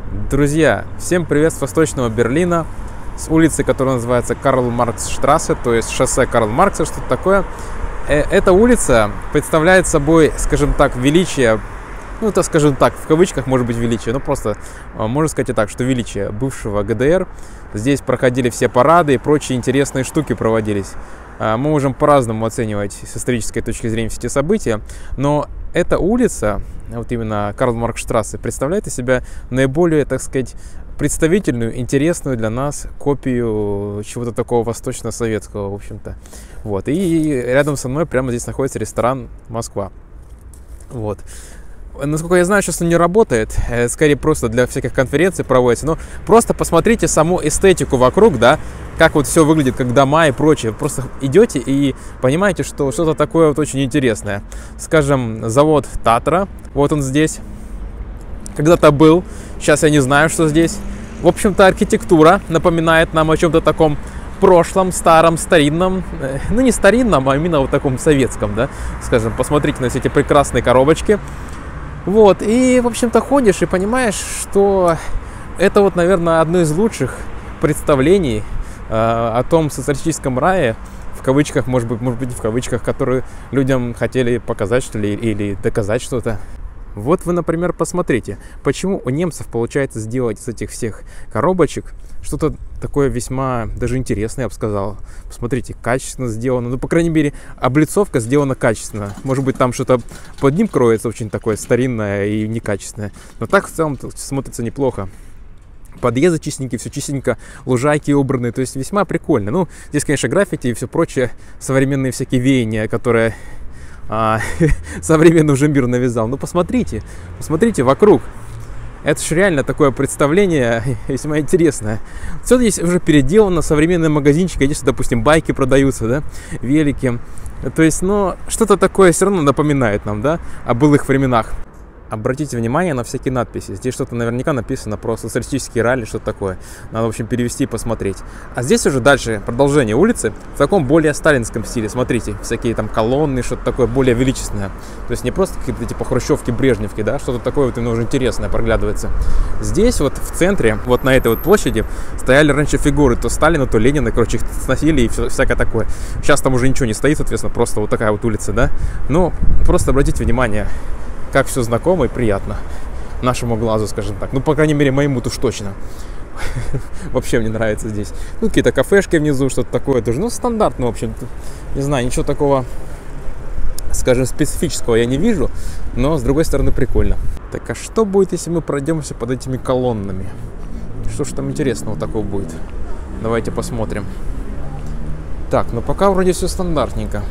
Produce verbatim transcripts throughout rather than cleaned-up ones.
Друзья, всем привет с восточного Берлина, с улицы, которая называется Карл-Маркс-штрассе, то есть шоссе Карла Маркса, что-то такое. Эта улица представляет собой, скажем так, величие, ну это, скажем так, в кавычках может быть величие, но просто можно сказать и так, что величие бывшего ГДР. Здесь проходили все парады и прочие интересные штуки проводились. Мы можем по-разному оценивать с исторической точки зрения все эти события, но эта улица, вот именно Карл-Маркс-штрассе, представляет из себя наиболее, так сказать, представительную, интересную для нас копию чего-то такого восточно-советского, в общем-то. Вот. И рядом со мной прямо здесь находится ресторан «Москва». Вот. Насколько я знаю, сейчас он не работает, скорее просто для всяких конференций проводится, но просто посмотрите саму эстетику вокруг, да, как вот все выглядит, как дома и прочее. Просто идете и понимаете, что что-то такое вот очень интересное. Скажем, завод Татра, вот он здесь, когда-то был, сейчас я не знаю, что здесь. В общем-то, архитектура напоминает нам о чем-то таком прошлом, старом, старинном, ну не старинном, а именно вот таком советском, да, скажем, посмотрите на все эти прекрасные коробочки. Вот, и, в общем-то, ходишь и понимаешь, что это вот, наверное, одно из лучших представлений э, о том социалистическом рае, в кавычках, может быть, может быть, в кавычках, которые людям хотели показать, что ли, или доказать что-то. Вот вы, например, посмотрите, почему у немцев получается сделать из этих всех коробочек что-то такое весьма даже интересное, я бы сказал. Посмотрите, качественно сделано. Ну, по крайней мере, облицовка сделана качественно. Может быть, там что-то под ним кроется очень такое старинное и некачественное. Но так в целом смотрится неплохо. Подъезды чистенькие, все чистенько, лужайки убраны. То есть весьма прикольно. Ну, здесь, конечно, граффити и все прочее, современные всякие веяния, которые а, современный уже мир навязал. Ну, посмотрите, посмотрите вокруг. Это же реально такое представление весьма интересное. Все здесь уже переделано, современные магазинчики, здесь, допустим, байки продаются, да, велики. То есть, ну, что-то такое все равно напоминает нам, да, о былых временах. Обратите внимание на всякие надписи. Здесь что-то наверняка написано про социалистический ралли, что-то такое. Надо, в общем, перевести и посмотреть. А здесь уже дальше продолжение улицы в таком более сталинском стиле. Смотрите, всякие там колонны, что-то такое более величественное. То есть не просто какие-то типа хрущевки, брежневки, да, что-то такое вот именно уже интересное проглядывается. Здесь вот в центре, вот на этой вот площади, стояли раньше фигуры то Сталина, то Ленина, короче, их сносили и все, всякое такое. Сейчас там уже ничего не стоит, соответственно, просто вот такая вот улица, да. Ну, просто обратите внимание, как все знакомо и приятно нашему глазу, скажем так. Ну, по крайней мере, моему-то уж точно. Вообще мне нравится здесь. Ну, какие-то кафешки внизу, что-то такое тоже. Ну, стандартно, в общем. Не знаю, ничего такого, скажем, специфического я не вижу. Но, с другой стороны, прикольно. Так, а что будет, если мы пройдемся под этими колоннами? Что ж там интересного такого будет? Давайте посмотрим. Так, ну пока вроде все стандартненько.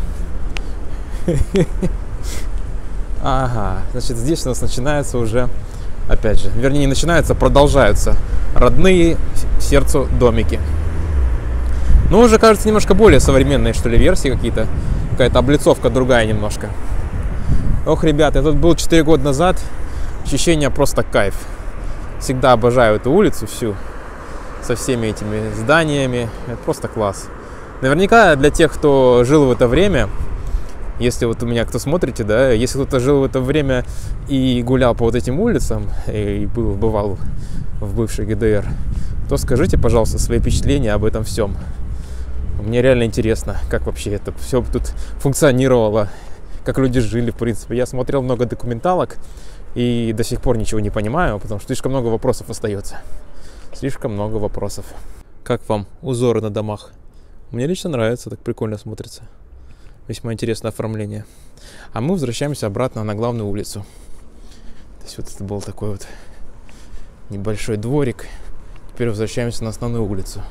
Ага, значит, здесь у нас начинаются уже, опять же, вернее, не начинаются, продолжаются родные сердцу домики. Но уже, кажется, немножко более современные, что ли, версии какие-то. Какая-то облицовка другая немножко. Ох, ребята, я тут был четыре года назад. Ощущение просто кайф. Всегда обожаю эту улицу всю. Со всеми этими зданиями. Это просто класс. Наверняка для тех, кто жил в это время... Если вот у меня кто смотрите, да, если кто-то жил в это время и гулял по вот этим улицам, и был, бывал в бывшей ГДР, то скажите, пожалуйста, свои впечатления об этом всем. Мне реально интересно, как вообще это все тут функционировало, как люди жили, в принципе. Я смотрел много документалок и до сих пор ничего не понимаю, потому что слишком много вопросов остается. Слишком много вопросов. Как вам узоры на домах? Мне лично нравится, так прикольно смотрится. Весьма интересное оформление. А мы возвращаемся обратно на главную улицу. То есть вот это был такой вот небольшой дворик. Теперь возвращаемся на основную улицу.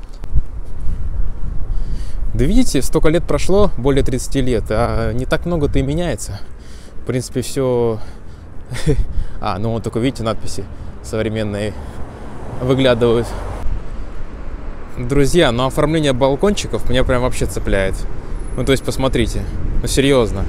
Да видите, столько лет прошло, более тридцати лет, а не так много-то и меняется. В принципе, все... А, ну вот только видите, надписи современные выглядывают. Друзья, но оформление балкончиков меня прям вообще цепляет. Ну, то есть, посмотрите, ну, серьезно.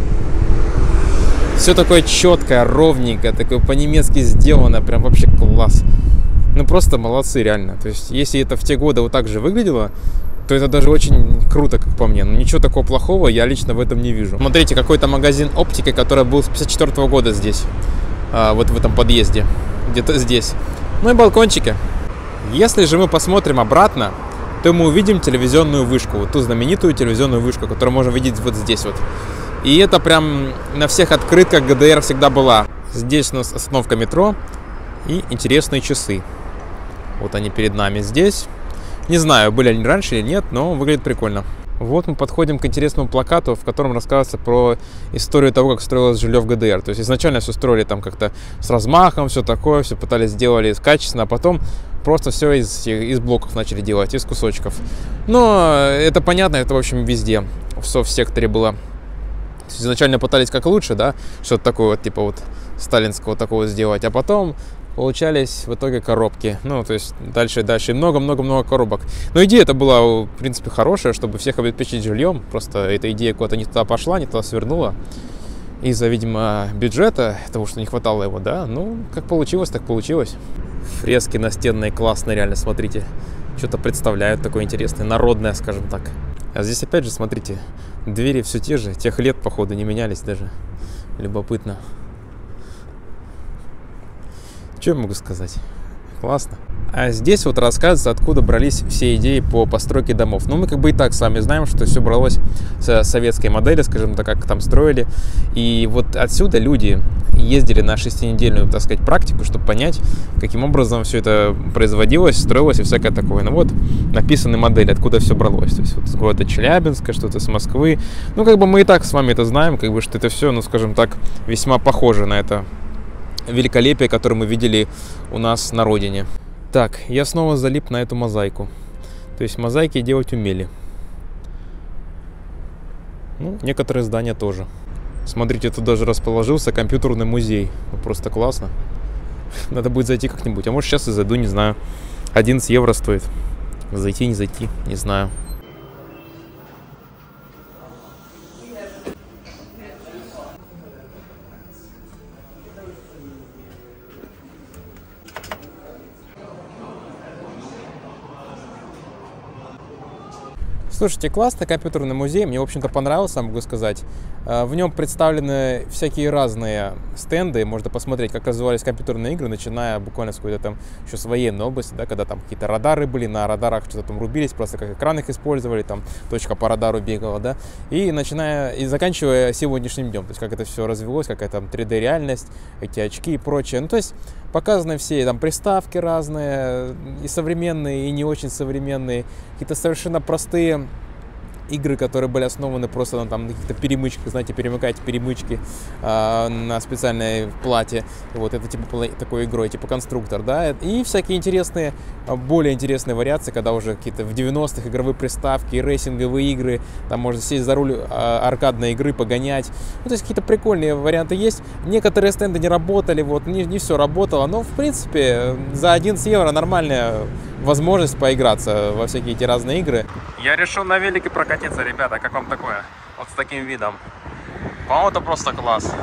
Все такое четкое, ровненькое, такое по-немецки сделано, прям вообще класс. Ну, просто молодцы, реально. То есть, если это в те годы вот так же выглядело, то это даже очень круто, как по мне. Но ничего такого плохого я лично в этом не вижу. Смотрите, какой-то магазин оптики, который был с пятьдесят четвёртого года здесь. а, вот в этом подъезде, где-то здесь. Ну и балкончики. Если же мы посмотрим обратно, то мы увидим телевизионную вышку, вот ту знаменитую телевизионную вышку, которую можем видеть вот здесь вот. И это прям на всех открытках ГДР всегда была. Здесь у нас остановка метро и интересные часы. Вот они перед нами здесь. Не знаю, были они раньше или нет, но выглядит прикольно. Вот мы подходим к интересному плакату, в котором рассказывается про историю того, как строилось жилье в ГДР. То есть изначально все строили там как-то с размахом, все такое, все пытались сделать качественно, а потом просто все из, из блоков начали делать, из кусочков. Но это понятно, это в общем везде, в софт-секторе было. То есть изначально пытались как лучше, да, что-то такое вот типа вот сталинского такого сделать, а потом получались в итоге коробки. Ну, то есть дальше и дальше. Много-много-много коробок. Но идея это была, в принципе, хорошая, чтобы всех обеспечить жильем. Просто эта идея куда-то не туда пошла, не туда свернула. Из-за, видимо, бюджета, того, что не хватало его, да. Ну, как получилось, так получилось. Фрески настенные классные, реально, смотрите. Что-то представляют такое интересное, народное, скажем так. А здесь опять же, смотрите, двери все те же. Тех лет, походу, не менялись даже. Любопытно. Что я могу сказать? Классно. А здесь вот рассказывается, откуда брались все идеи по постройке домов. Ну, мы как бы и так сами знаем, что все бралось с советской модели, скажем так, как там строили. И вот отсюда люди ездили на шестинедельную, так сказать, практику, чтобы понять, каким образом все это производилось, строилось и всякое такое. Ну вот, написаны модели, откуда все бралось. То есть вот с города Челябинска, что-то с Москвы. Ну, как бы мы и так с вами это знаем, как бы, что это все, ну, скажем так, весьма похоже на это великолепие, которое мы видели у нас на родине. Так, я снова залип на эту мозаику. То есть мозаики делать умели. Ну, некоторые здания тоже. Смотрите, тут даже расположился компьютерный музей. Ну, просто классно. Надо будет зайти как-нибудь. А может сейчас и зайду, не знаю. одиннадцать евро стоит. Зайти, не зайти, не знаю. Слушайте, классный компьютерный музей, мне, в общем-то, понравился, могу сказать. В нем представлены всякие разные стенды, можно посмотреть, как развивались компьютерные игры, начиная буквально с какой-то там еще с военной области, да, когда там какие-то радары были, на радарах что-то там рубились, просто как экран их использовали, там точка по радару бегала, да, и начиная, и заканчивая сегодняшним днем, то есть как это все развелось, какая там три дэ реальность, эти очки и прочее, ну, то есть показаны все там приставки разные, и современные, и не очень современные, какие-то совершенно простые игры, которые были основаны просто на там каких-то перемычках, знаете, перемыкаете перемычки э, на специальной плате, вот это типа такой игрой, типа конструктор, да, и всякие интересные, более интересные вариации, когда уже какие-то в девяностых игровые приставки, рейсинговые игры, там можно сесть за руль э, аркадной игры, погонять, ну, то есть какие-то прикольные варианты есть, некоторые стенды не работали, вот, не, не все работало, но, в принципе, за одиннадцать евро нормальная возможность поиграться во всякие эти разные игры. Я решил на велике прокатиться, ребята, как вам такое? Вот с таким видом. По-моему, это просто класс.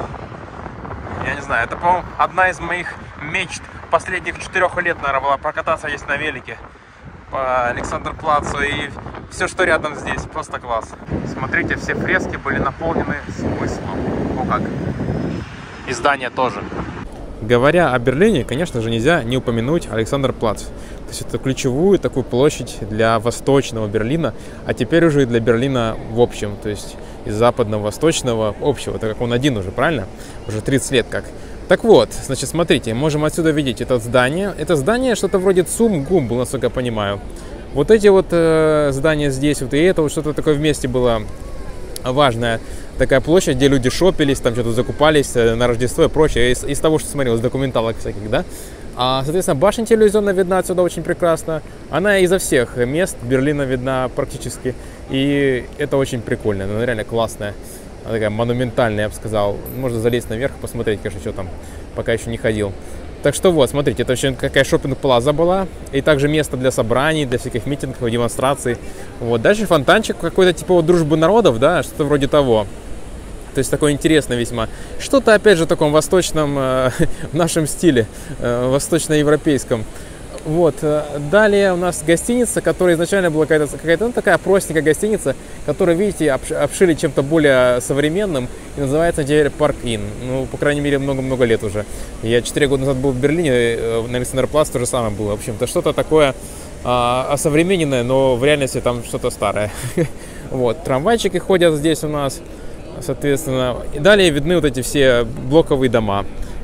Я не знаю, это, по-моему, одна из моих мечт последних четырех лет, наверное, была прокататься здесь на велике по Александр-Плацу и все, что рядом здесь. Просто класс. Смотрите, все фрески были наполнены смыслом. О как. И здания тоже. Говоря о Берлине, конечно же, нельзя не упомянуть Александр-Плац. То есть это ключевую такую площадь для восточного Берлина, а теперь уже и для Берлина в общем, то есть из западного, восточного, общего, так как он один уже, правильно? Уже тридцать лет как. Так вот, значит, смотрите, можем отсюда видеть это здание. Это здание что-то вроде ЦУМ-ГУМ, насколько я понимаю. Вот эти вот э, здания здесь, вот и это вот что-то такое вместе было важное. Такая площадь, где люди шопились, там что-то закупались на Рождество и прочее. Из, из того, что смотрел, из документалок всяких, да? А, соответственно, башня телевизионная видна отсюда очень прекрасно. Она изо всех мест Берлина видна практически. И это очень прикольно, она реально классная. Она такая монументальная, я бы сказал. Можно залезть наверх и посмотреть, конечно, что там. Пока еще не ходил. Так что вот, смотрите, это очень какая шопинг-плаза была. И также место для собраний, для всяких митингов, демонстраций. Вот. Дальше фонтанчик какой-то типа вот дружбы народов, да, что-то вроде того. То есть такое интересное весьма. Что-то, опять же, в таком восточном, э, в нашем стиле, э, восточноевропейском. Вот, далее у нас гостиница, которая изначально была какая-то, какая-то ну, такая простенькая гостиница, которую, видите, обшили чем-то более современным, и называется теперь Парк Inn. Ну, по крайней мере, много-много лет уже. Я четыре года назад был в Берлине, на Александерплац то же самое было. В общем-то, что-то такое а, осовремененное, но в реальности там что-то старое. Вот, трамвайчики ходят здесь у нас, соответственно. И далее видны вот эти все блоковые дома.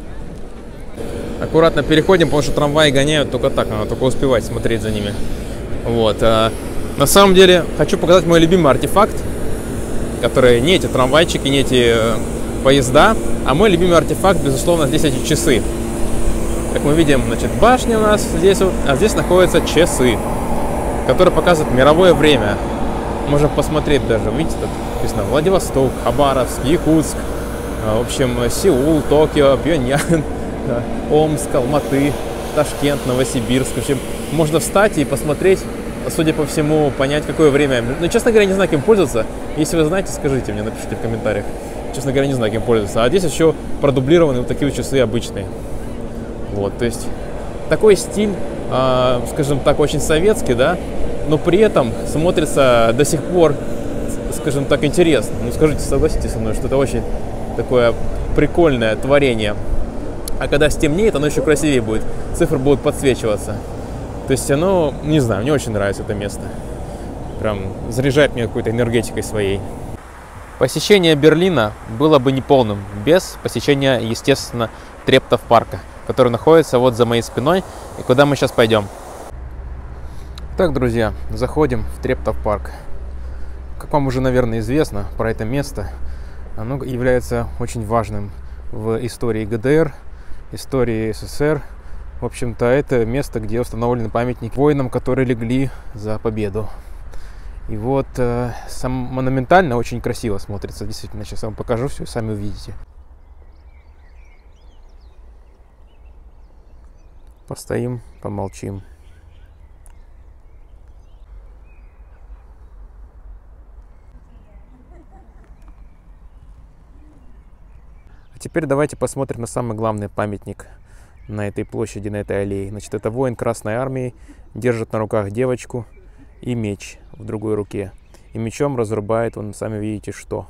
Аккуратно переходим, потому что трамваи гоняют только так, надо только успевать смотреть за ними. Вот. А, на самом деле, хочу показать мой любимый артефакт, который не эти трамвайчики, не эти э, поезда, а мой любимый артефакт, безусловно, здесь эти часы. Как мы видим, значит, башня у нас здесь вот, а здесь находятся часы, которые показывают мировое время. Можем посмотреть даже, видите, тут написано Владивосток, Хабаровск, Якутск, в общем, Сеул, Токио, Пхеньян, Омск, Алматы, Ташкент, Новосибирск. В общем, можно встать и посмотреть, судя по всему, понять, какое время. Но, честно говоря, не знаю, кем пользоваться. Если вы знаете, скажите мне, напишите в комментариях. Честно говоря, не знаю, кем пользоваться. А здесь еще продублированы вот такие вот часы обычные. Вот, то есть такой стиль, э, скажем так, очень советский, да, но при этом смотрится до сих пор, скажем так, интересно. Ну, скажите, согласитесь со мной, что это очень такое прикольное творение. А когда стемнеет, оно еще красивее будет. Цифры будут подсвечиваться. То есть оно, не знаю, мне очень нравится это место. Прям заряжает меня какой-то энергетикой своей. Посещение Берлина было бы неполным без посещения, естественно, Трептов-парка, который находится вот за моей спиной, и куда мы сейчас пойдем. Так, друзья, заходим в Трептов-парк. Как вам уже, наверное, известно про это место, оно является очень важным в истории ГДР, истории СССР. В общем-то, это место, где установлен памятник воинам, которые легли за победу. И вот э, сам монументально очень красиво смотрится. Действительно, сейчас я вам покажу все, и сами увидите. Постоим, помолчим. А теперь давайте посмотрим на самый главный памятник на этой площади, на этой аллее. Значит, это воин Красной Армии, держит на руках девочку и меч в другой руке. И мечом разрубает, вон, сами видите, что.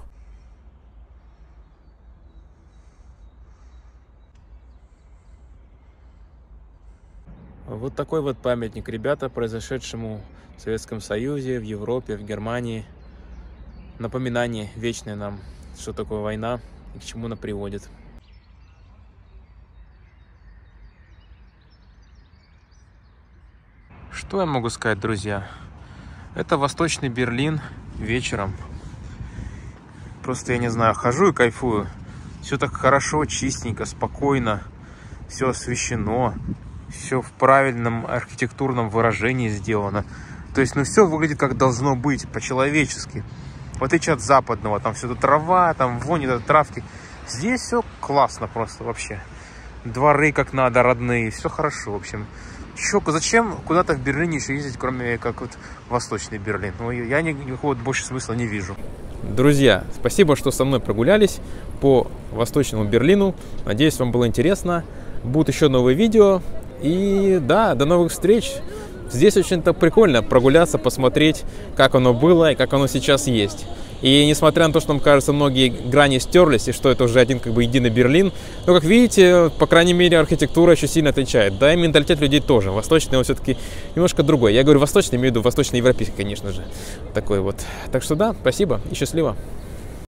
Вот такой вот памятник, ребята, произошедшему в Советском Союзе, в Европе, в Германии. Напоминание вечное нам, что такое война и к чему она приводит. Что я могу сказать, друзья? Это Восточный Берлин вечером. Просто, я не знаю, хожу и кайфую. Все так хорошо, чистенько, спокойно. Все освещено. Все в правильном архитектурном выражении сделано. То есть, ну, все выглядит как должно быть, по-человечески. В отличие от западного, там все это трава, там вонь от травки. Здесь все классно просто вообще. Дворы как надо, родные, все хорошо, в общем. Чё, зачем куда-то в Берлине еще ездить, кроме как вот Восточный Берлин? Ну, я никакого больше смысла не вижу. Друзья, спасибо, что со мной прогулялись по Восточному Берлину. Надеюсь, вам было интересно. Будут еще новые видео. И да, до новых встреч. Здесь очень-то прикольно прогуляться, посмотреть, как оно было и как оно сейчас есть. И несмотря на то, что нам кажется, многие грани стерлись, и что это уже один как бы единый Берлин, но, как видите, по крайней мере, архитектура еще сильно отличает. Да, и менталитет людей тоже. Восточный он все-таки немножко другой. Я говорю восточный, имею в виду восточноевропейский, конечно же. Такой вот. Так что да, спасибо и счастливо.